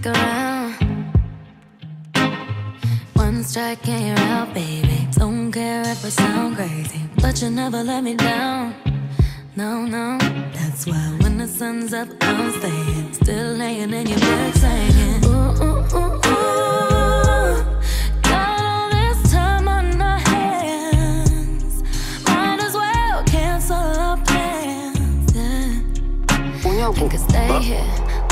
stick around. One strike and you're out, baby. Don't care if I sound crazy, but you never let me down. No, no, that's why when the sun's up, I'm staying. Still laying in your bed singing. Ooh, ooh, ooh, ooh. Got all this time on our hands. Might as well cancel our plans, yeah. We could stay here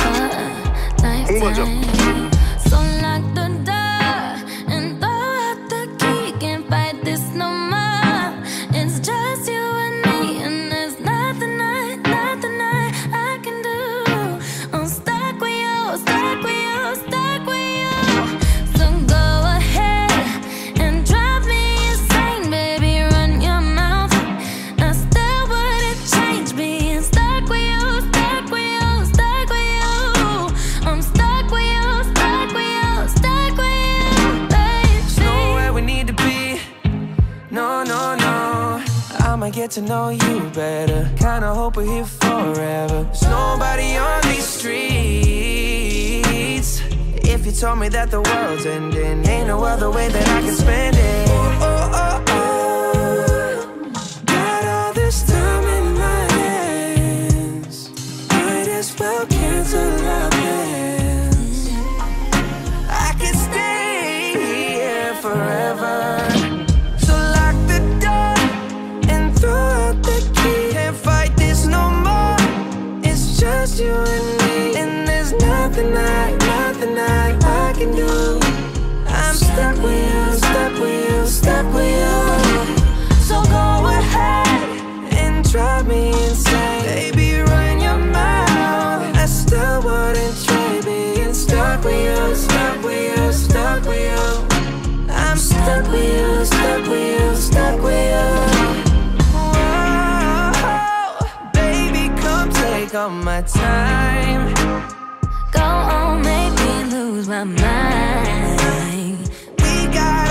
nighttime. So lock the door and throw out the key. Can't fight this no more. It's just you and me, and there's nothing I can do. I'm stuck with you, stuck with you, stuck with you. So go ahead and drive me insane, baby. Run your mouth. I still wouldn't change being stuck with you, stuck with you, stuck with you. I'm stuck with you, stuck with you, stuck with you, baby. There's nowhere we need to be. No, no, no. I'ma get to know you better. Kinda hope we're here forever. There's nobody on these streets. If you told me that the world's ending, ain't no other way that I can spend it. Oh, oh, oh, oh. Got all this time in my hands. Might as well cancel our plans. I could stay here forever. So lock the door and throw out the key. Can't fight this no more. It's just you and me, and there's nothing I can do. I'm stuck with you, stuck with you, stuck with you. So go ahead and drive me insane, baby. Run your mouth. I still wouldn't trade being stuck with you, stuck with you, stuck with you. I'm stuck with you, stuck with you, stuck with you. Whoa, baby, come take all my time. Go on, make me lose my mind. We got